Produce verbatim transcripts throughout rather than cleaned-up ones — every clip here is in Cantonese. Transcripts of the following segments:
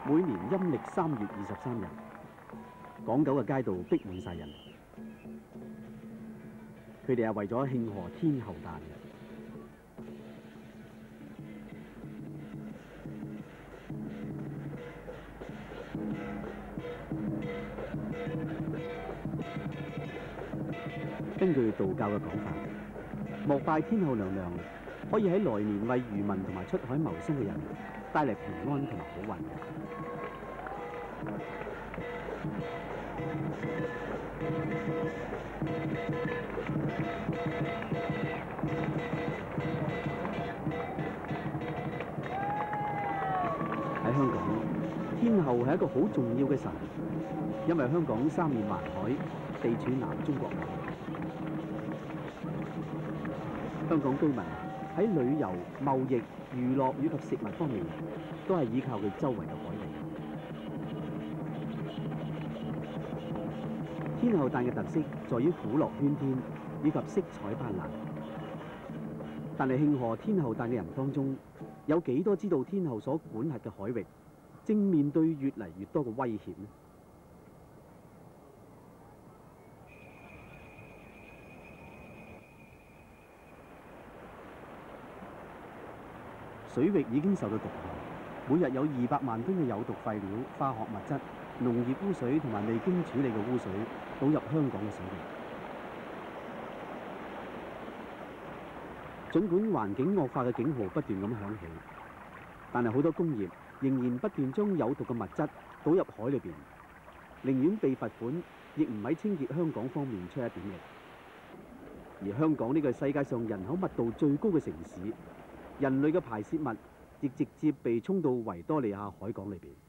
每年陰歷三月二十三日，港九嘅街道逼滿晒人。佢哋係為咗慶賀天后誕嘅。根據道教嘅講法，膜拜天后娘娘可以喺來年為漁民同埋出海謀生嘅人帶嚟平安同埋好運。喺香港，天后係一個好重要嘅神，因為香港三面環海，地處南中國內。香港居民喺旅遊、貿易、娛樂以及食物方面，都係依靠佢周圍嘅海域。天后誕嘅特色在於虎落喧天以及色彩斑斕。但係慶賀天后誕嘅人當中，有幾多知道天后所管轄嘅海域正面對越嚟越多嘅威脅呢？水域已經受到毒害，每日有二百萬噸嘅有毒廢料、化學物質、農業污水同埋未經處理嘅污水倒入香港嘅水域。儘管環境惡化嘅警號不斷咁響起，但係好多工業仍然不斷將有毒嘅物質倒入海裏邊，寧願被罰款，亦唔喺清潔香港方面出一點力。而香港呢個世界上人口密度最高嘅城市，人類嘅排泄物亦直接被沖到維多利亞海港裏邊。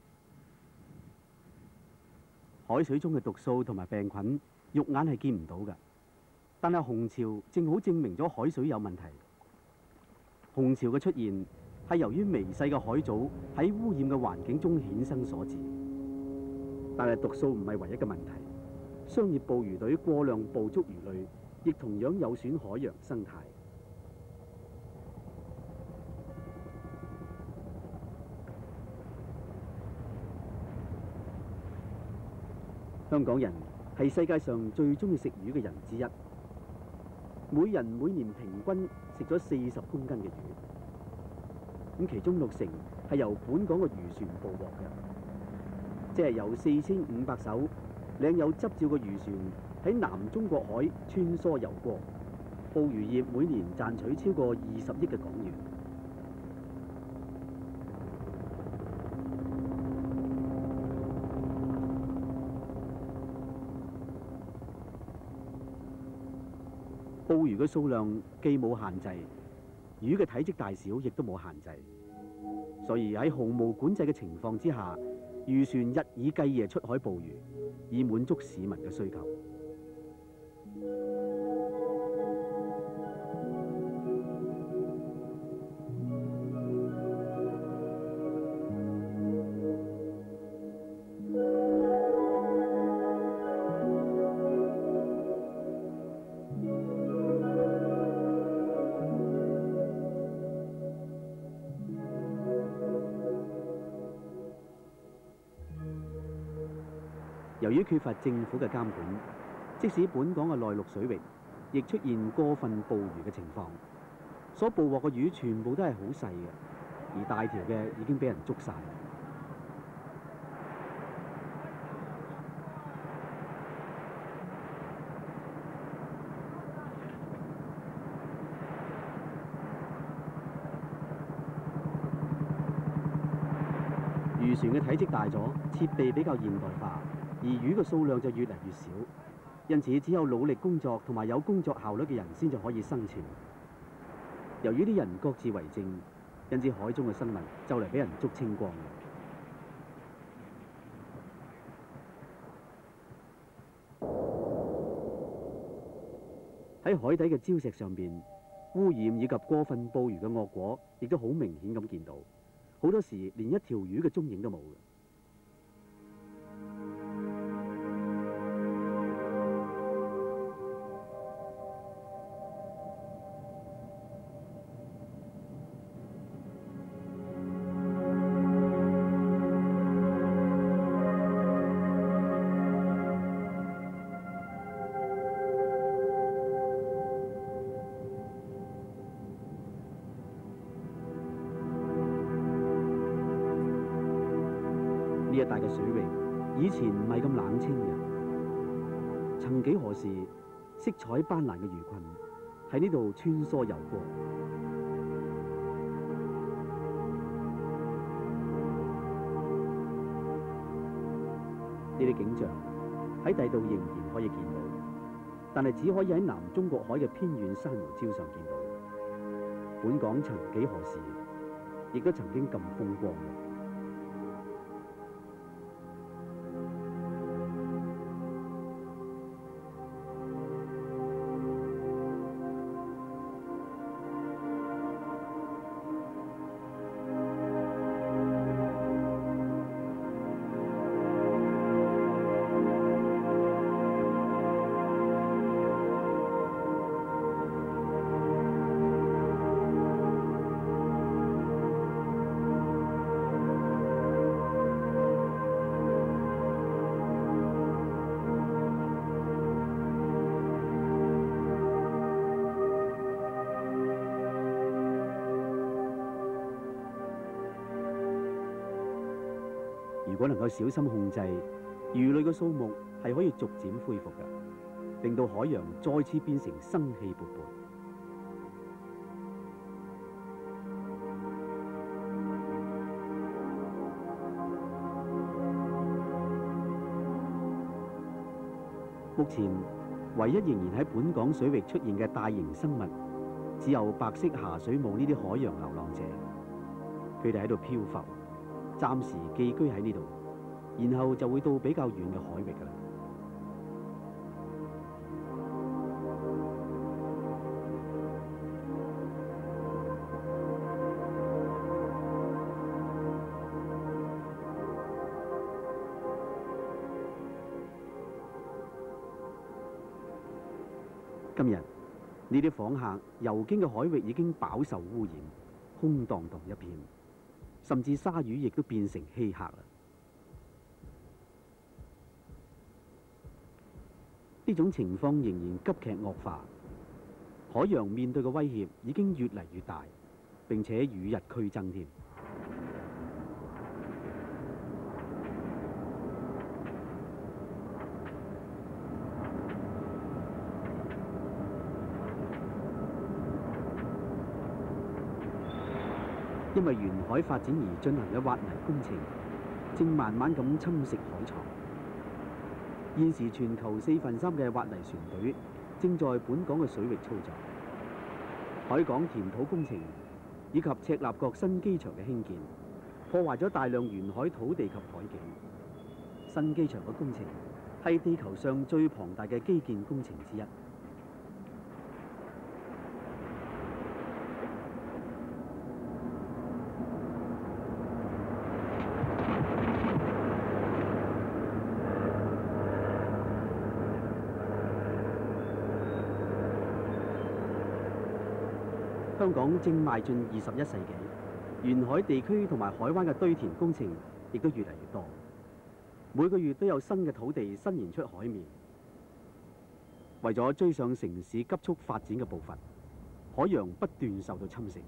海水中嘅毒素同埋病菌，肉眼係見唔到嘅，但係紅潮正好證明咗海水有問題。紅潮嘅出現係由於微細嘅海藻喺污染嘅環境中衍生所致。但係毒素唔係唯一嘅問題，商業捕魚隊過量捕捉魚類，亦同樣有損海洋生態。香港人係世界上最中意食魚嘅人之一，每人每年平均食咗四十公斤嘅魚，咁其中六成係由本港嘅漁船捕獲嘅，即係有四千五百艘領有執照嘅漁船喺南中國海穿梭游過，捕魚業每年賺取超過二十億嘅港元。捕魚嘅數量既冇限制，魚嘅體積大小亦都冇限制，所以喺毫無管制嘅情況之下，漁船日以繼夜出海捕魚，以滿足市民嘅需求。由於缺乏政府嘅監管，即使本港嘅內陸水域，亦出現過分捕魚嘅情況。所捕獲嘅魚全部都係好細嘅，而大條嘅已經俾人捉晒。漁船嘅體積大咗，設備比較現代化，而魚嘅數量就越嚟越少，因此只有努力工作同埋有工作效率嘅人先至可以生存。由於啲人各自為政，因此海中嘅生物就嚟俾人捉清光。喺海底嘅礁石上邊，污染以及過分捕魚嘅惡果，亦都好明顯咁見到。好多時連一條魚嘅蹤影都冇嘅。 大嘅水域以前唔係咁冷清嘅，曾幾何時，色彩斑斕嘅魚群喺呢度穿梭游過。呢啲景象喺第度仍然可以見到，但係只可以喺南中國海嘅偏遠珊瑚礁上見到。本港曾幾何時，亦都曾經咁風光嘅。如果能夠小心控制，魚類嘅數目係可以逐漸恢復嘅，令到海洋再次變成生氣勃勃。目前唯一仍然喺本港水域出現嘅大型生物，只有白色下水母呢啲海洋流浪者，佢哋喺度漂浮。暫時寄居喺呢度，然後就會到比較遠嘅海域㗎啦。今日呢啲訪客遊經嘅海域已經飽受污染，空蕩蕩一片。甚至鯊魚亦都變成稀客啦！呢種情況仍然急劇惡化，海洋面對嘅威脅已經越嚟越大，並且與日俱增添。因為沿海發展而進行嘅挖泥工程，正慢慢咁侵蝕海床。現時全球四分三嘅挖泥船隊正在本港嘅水域操作。海港填土工程以及赤鱲角新機場嘅興建，破壞咗大量沿海土地及海景。新機場嘅工程係地球上最龐大嘅基建工程之一。香港正邁進二十一世紀，沿海地區同埋海灣嘅堆填工程亦都越嚟越多，每個月都有新嘅土地伸延出海面。為咗追上城市急速發展嘅步伐，海洋不斷受到侵蝕。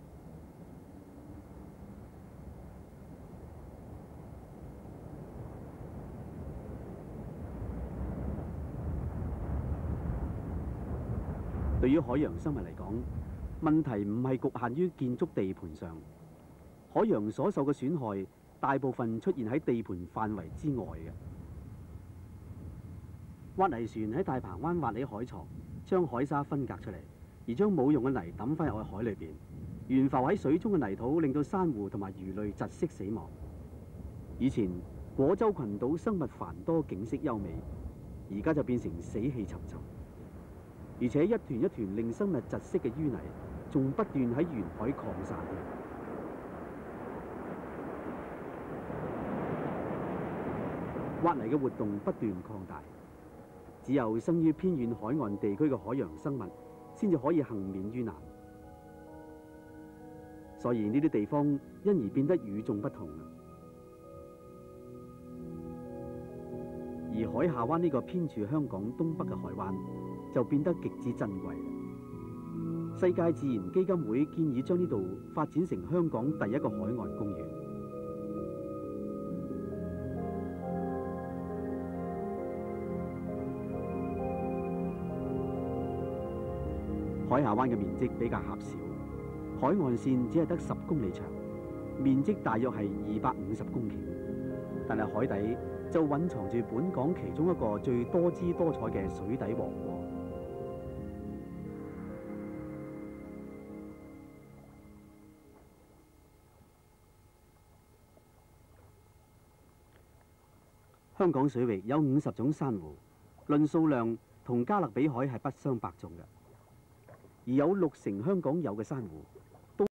對於海洋生物嚟講，問題唔係局限於建築地盤上，海洋所受嘅損害大部分出現喺地盤範圍之外嘅。挖泥船喺大鵬灣挖起海床，將海沙分隔出嚟，而將冇用嘅泥抌翻入去海裏邊。懸浮喺水中嘅泥土令到珊瑚同埋魚類窒息死亡。以前果洲群島生物繁多，景色優美，而家就變成死氣沉沉，而且一團一團令生物窒息嘅淤泥仲不斷喺沿海擴散。挖泥嘅活動不斷擴大，只有生於偏遠海岸地區嘅海洋生物先至可以幸免於難。所以呢啲地方因而變得與眾不同。而海下灣呢個偏處香港東北嘅海灣就變得極之珍貴。世界自然基金會建議將呢度發展成香港第一個海岸公園。 海下灣嘅面積比較狹小，海岸線只係得十公里長，面積大約係二百五十公頃，但係海底就蘊藏住本港其中一個最多姿多彩嘅水底王國。香港水域有五十種珊瑚，論數量同加勒比海係不相伯仲嘅，而有六成香港有嘅珊瑚都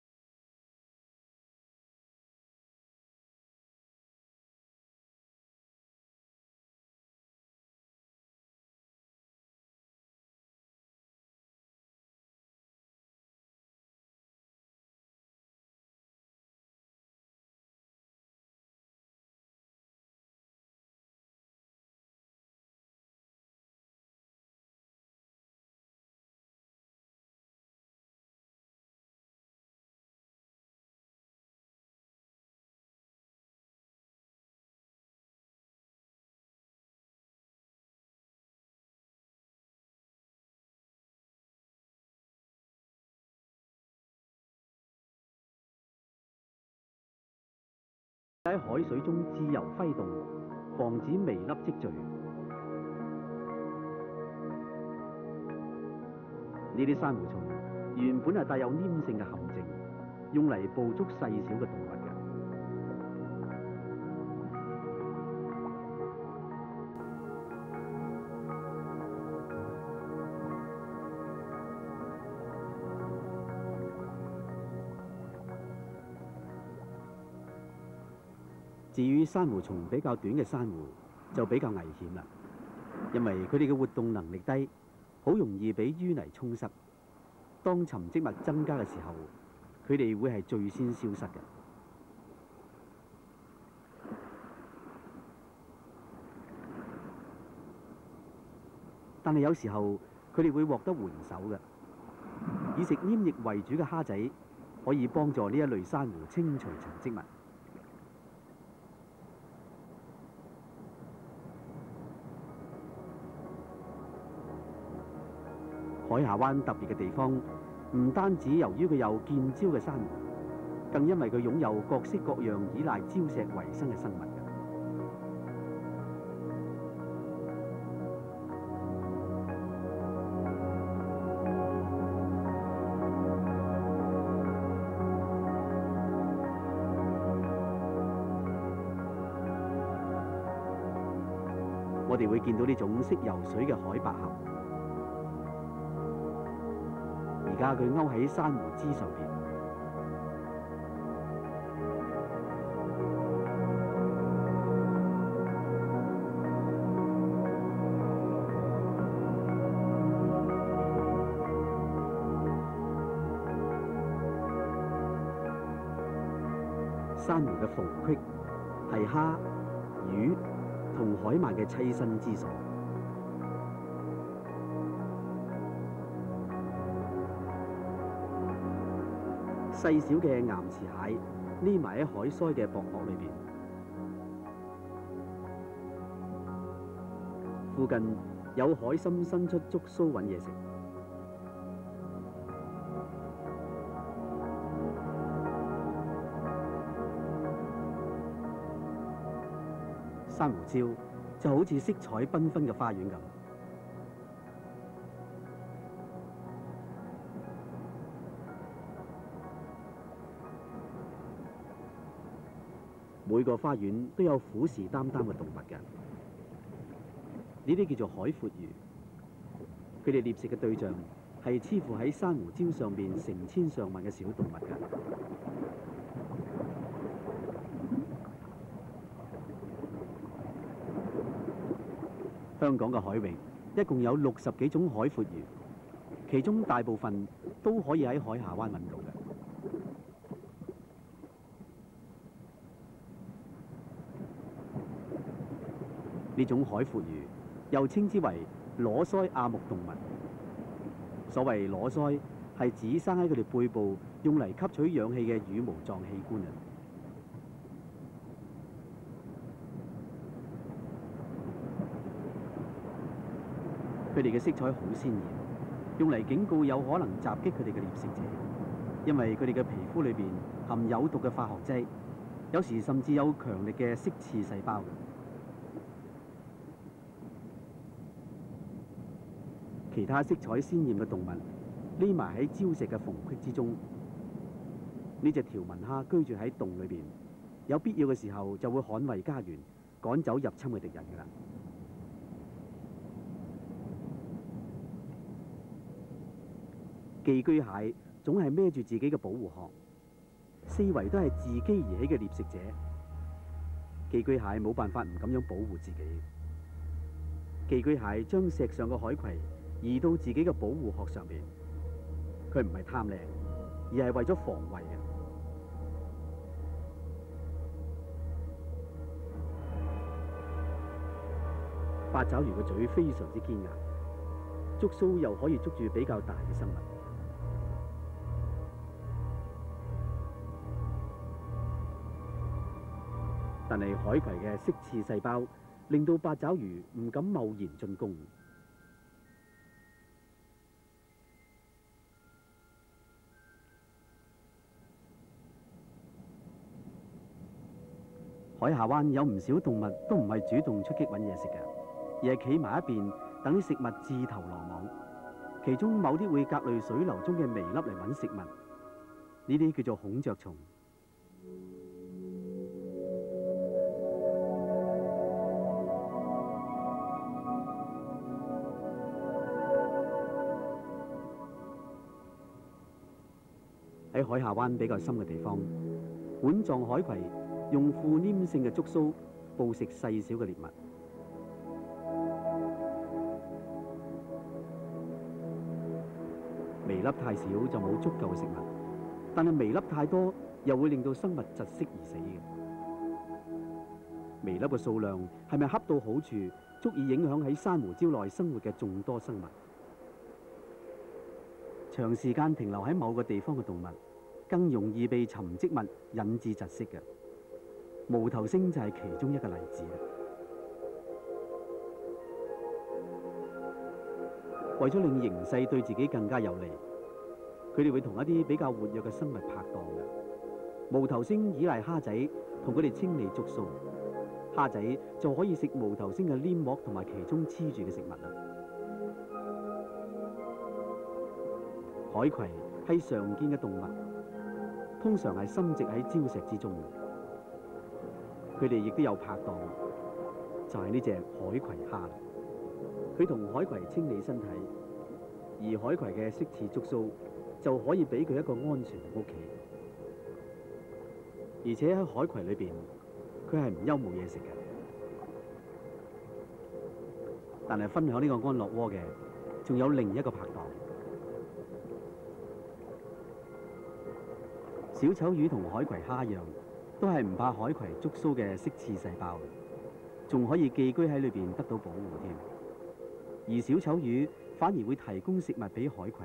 喺海水中自由揮動，防止微粒積聚。呢啲珊瑚蟲原本係帶有黏性嘅陷阱，用嚟捕捉細小嘅動物嘅。至於珊瑚蟲比較短嘅珊瑚就比較危險啦，因為佢哋嘅活動能力低，好容易俾淤泥沖塞。當沉積物增加嘅時候，佢哋會係最先消失嘅。但係有時候佢哋會獲得援手嘅，以食黏液為主嘅蝦仔可以幫助呢一類珊瑚清除沉積物。海下灣特別嘅地方，唔單止由於佢有見招嘅珊瑚，更因為佢擁有各式各樣依賴礁石為生嘅生物。我哋會見到呢種識游水嘅海百合。而家佢勾喺珊瑚枝上邊，珊瑚嘅縫隙係蝦、魚同海鰻嘅棲身之所。細小嘅岩池蟹匿埋喺海腮嘅薄膜裏邊，附近有海參伸出觸鬚揾嘢食。珊瑚礁就好似色彩繽紛嘅花園咁。每個花園都有虎視眈眈嘅動物嘅，呢啲叫做海闊魚。佢哋獵食嘅對象係黐附喺珊瑚礁上邊成千上萬嘅小動物嘅。香港嘅海域一共有六十幾種海闊魚，其中大部分都可以喺海下灣揾到嘅。呢種海闊魚又稱之為裸鰓亞目動物。所謂裸鰓係指生喺佢哋背部用嚟吸取氧氣嘅羽毛狀器官啊。佢哋嘅色彩好鮮豔， 用嚟警告有可能襲擊佢哋嘅獵食者，因為佢哋嘅皮膚裏邊含有毒嘅化學劑，有時甚至有強力嘅色刺細胞。其他色彩鮮豔嘅動物匿埋喺礁石嘅縫隙之中。呢隻條紋蝦居住喺洞裏邊，有必要嘅時候就會捍衛家園，趕走入侵嘅敵人㗎啦。寄居蟹總係孭住自己嘅保護殼，四圍都係自己而起嘅獵食者。寄居蟹冇辦法唔咁樣保護自己。寄居蟹將石上嘅海葵移到自己嘅保護殼上面，佢唔係貪靚，而係為咗防衛嘅。八爪魚嘅嘴非常之堅硬，觸鬚又可以捉住比較大嘅生物。但係海葵嘅色刺細胞令到八爪魚唔敢貿然進攻。海下灣有唔少動物都唔係主動出擊揾嘢食嘅，而係企埋一邊等啲食物自投羅網。其中某啲會隔類水流中嘅微粒嚟揾食物，呢啲叫做孔雀蟲。喺海下灣比較深嘅地方，碗狀海葵用副黏性嘅觸鬚捕食細小嘅獵物。微粒太少就冇足夠嘅食物，但係微粒太多又會令到生物窒息而死嘅。微粒嘅數量係咪恰到好處，足以影響喺珊瑚礁內生活嘅眾多生物。長時間停留喺某個地方嘅動物，更容易被沉積物引致窒息嘅。無頭星就係其中一個例子。為咗令形勢對自己更加有利，佢哋會同一啲比較活躍嘅生物拍檔嘅。無頭星依賴蝦仔同佢哋清理觸鬚，蝦仔就可以食無頭星嘅黏膜同埋其中黐住嘅食物啦。海葵係常見嘅動物，通常係深植喺礁石之中嘅。佢哋亦都有拍檔，就係呢隻海葵蝦啦。佢同海葵清理身體，而海葵嘅色刺觸鬚就可以俾佢一個安全嘅屋企。而且喺海葵裏邊，佢係唔憂冇嘢食嘅。但係分享呢個安樂窩嘅，仲有另一個拍檔。小丑魚同海葵蝦一樣，都係唔怕海葵觸鬚嘅色刺細胞，仲可以寄居喺裏邊得到保護添。而小丑魚反而會提供食物俾海葵。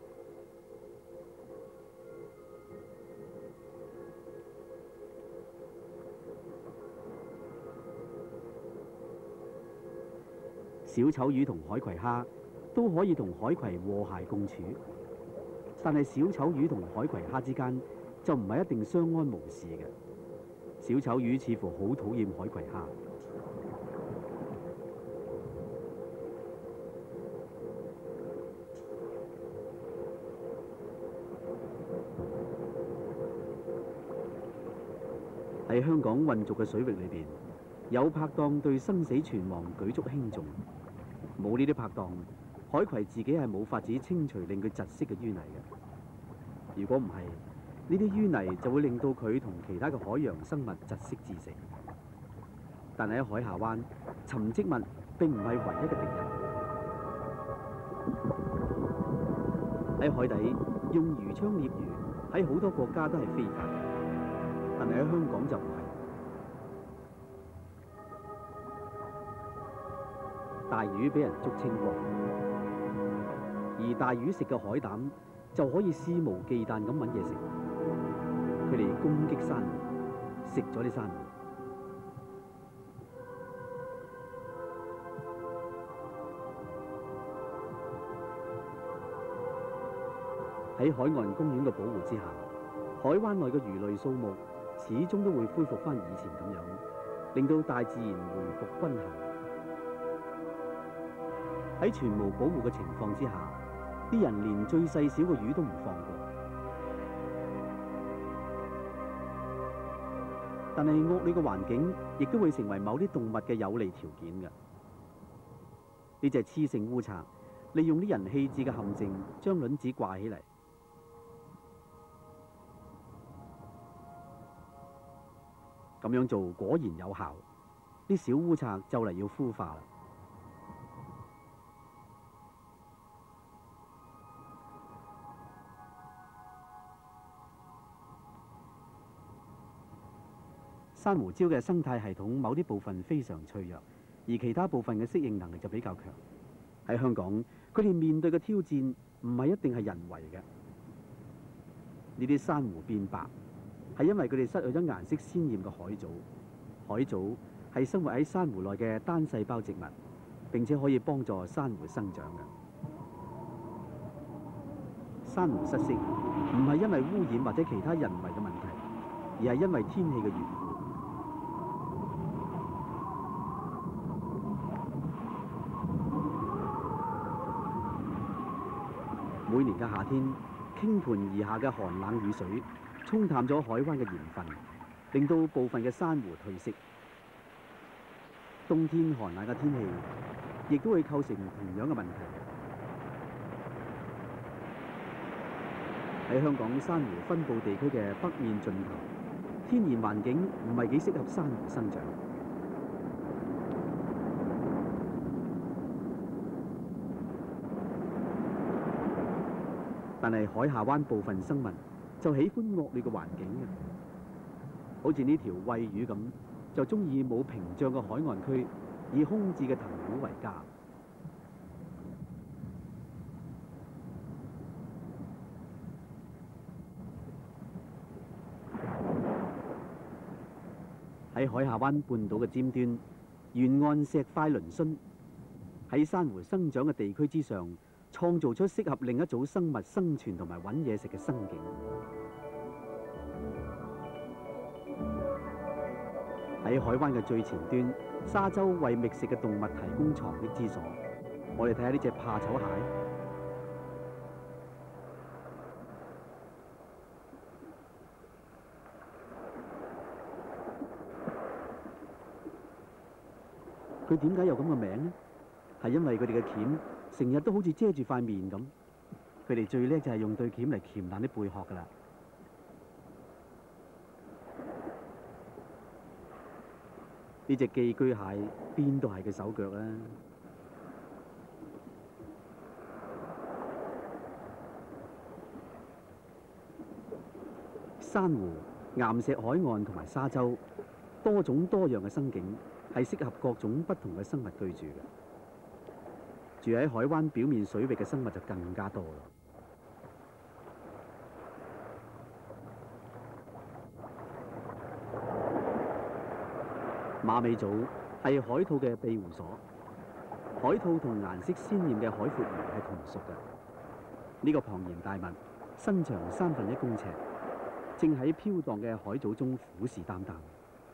小丑魚同海葵蝦都可以同海葵和諧共處，但係小丑魚同海葵蝦之間就唔係一定相安無事嘅。小丑魚似乎好討厭海葵蝦。喺香港混濁嘅水域裏邊，有拍檔對生死存亡舉足輕重。冇呢啲拍檔，海葵自己係冇法子清除令佢窒息嘅淤泥嘅。如果唔係，呢啲淤泥就會令到佢同其他嘅海洋生物窒息致死。但係喺海下灣，沉積物並唔係唯一嘅敵人。喺海底用魚槍獵魚喺好多國家都係非法，但係喺香港就唔係。大魚俾人捉清光，而大魚食嘅海膽就可以肆無忌憚咁揾嘢食。佢哋攻擊珊瑚，食咗啲珊瑚。 喺海岸公園嘅保護之下，海灣內嘅魚類數目始終都會恢復翻以前咁樣，令到大自然回復均衡。喺全無保護嘅情況之下，啲人連最細小嘅魚都唔放過。但係惡劣嘅環境亦都會成為某啲動物嘅有利條件嘅。呢隻雌性烏賊利用啲人棄置嘅陷阱，將卵子掛起嚟。咁樣做果然有效，啲小烏賊就嚟要孵化啦。珊瑚礁嘅生態系統某啲部分非常脆弱，而其他部分嘅適應能力就比較強。喺香港，佢哋面對嘅挑戰唔係一定係人為嘅。呢啲珊瑚變白係因為佢哋失去咗顏色鮮豔嘅海藻。海藻係生活喺珊瑚內嘅單細胞植物，並且可以幫助珊瑚生長嘅。珊瑚失色唔係因為污染或者其他人為嘅問題，而係因為天氣嘅緣故。每年嘅夏天，傾盆而下嘅寒冷雨水沖淡咗海灣嘅鹽分，令到部分嘅珊瑚褪色。冬天寒冷嘅天氣亦都會構成同樣嘅問題。喺香港珊瑚分佈地區嘅北面盡頭，天然環境唔係幾適合珊瑚生長。但係海下灣部分生物就喜歡惡劣嘅環境嘅，好似呢條餵魚咁，就中意冇屏障嘅海岸區，以空置嘅藤壺為家。喺海下灣半島嘅尖端，沿岸石塊嶙峋，喺珊瑚生長嘅地區之上，創造出適合另一組生物生存同埋揾嘢食嘅生境。喺海灣嘅最前端，沙洲為覓食嘅動物提供藏匿之所。我哋睇下呢隻怕醜蟹，佢點解有咁嘅名呢？係因為佢哋嘅鉗成日都好似遮住塊面咁，佢哋最叻就係用對鉗嚟鉗爛啲貝殼㗎啦。呢隻寄居蟹邊度係佢手腳啊？珊瑚、岩石海岸同埋沙洲，多種多樣嘅生境係適合各種不同嘅生物居住嘅。住喺海灣表面水域嘅生物就更加多啦。馬尾藻係海兔嘅庇護所，海兔同顏色鮮豔嘅海闊魚係同屬嘅。呢個龐然大物身長三分一公尺，正喺飄蕩嘅海藻中虎視眈眈。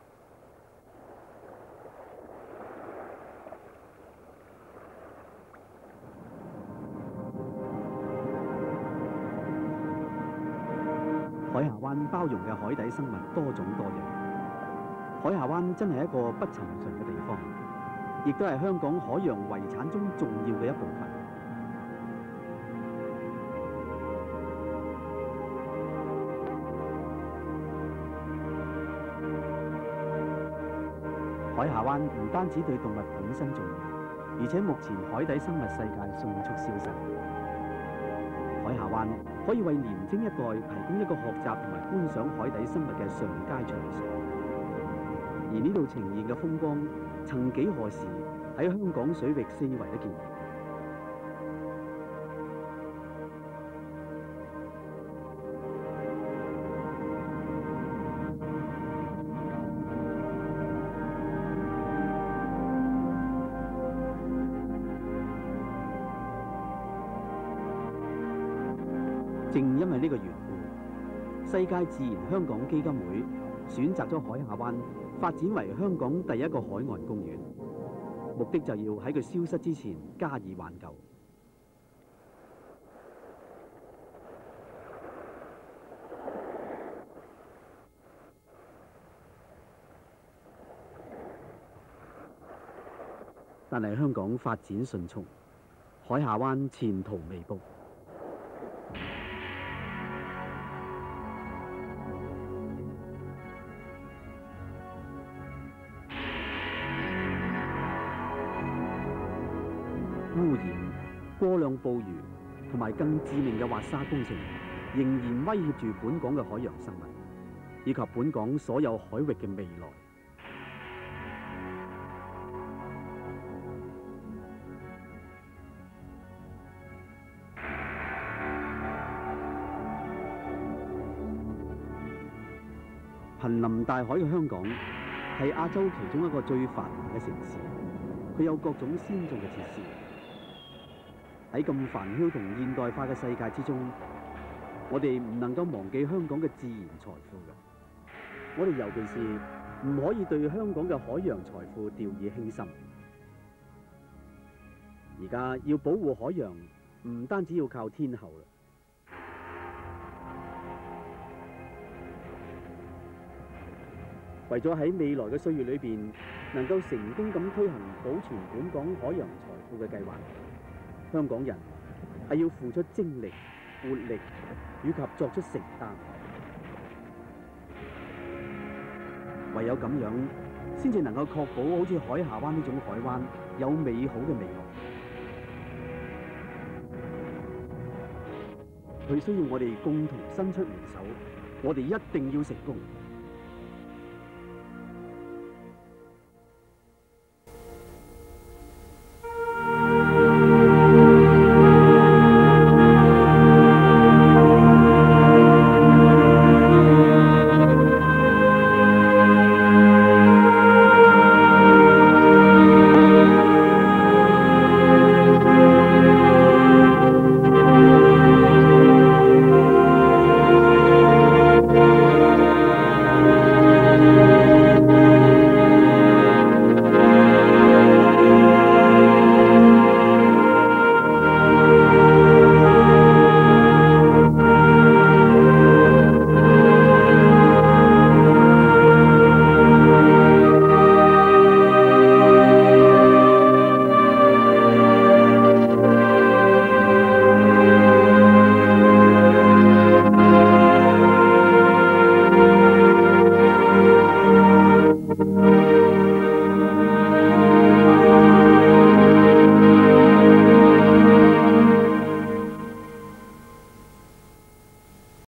海下灣包容嘅海底生物多種多樣。海下灣真係一個不尋常嘅地方，亦都係香港海洋遺產中重要嘅一部分。海下灣唔單止對動物本身重要，而且目前海底生物世界迅速消失。海下灣可以為年青一代提供一個學習同埋觀賞海底生物嘅上佳場所。而呢度呈現嘅風光，曾幾何時喺香港水域四圍都見。 正因為呢個緣故，世界自然香港基金會選擇咗海下灣發展為香港第一個海岸公園，目的就要喺佢消失之前加以挽救。但係香港發展迅速，海下灣前途未卜。污染、過量捕魚同埋更致命嘅挖沙工程，仍然威脅住本港嘅海洋生物，以及本港所有海域嘅未來。瀕臨大海嘅香港係亞洲其中一個最繁華嘅城市，佢有各種先進嘅設施。喺咁繁囂同現代化嘅世界之中，我哋唔能夠忘記香港嘅自然財富嘅。我哋尤其是唔可以對香港嘅海洋財富掉以輕心。而家要保護海洋，唔單止要靠天候啦。為咗喺未來嘅歲月裏邊能夠成功咁推行保存本港海洋財富嘅計劃，香港人係要付出精力、活力以及作出承擔。唯有咁樣，先至能夠確保好似海下灣呢種海灣有美好嘅未來。佢需要我哋共同伸出援手，我哋一定要成功。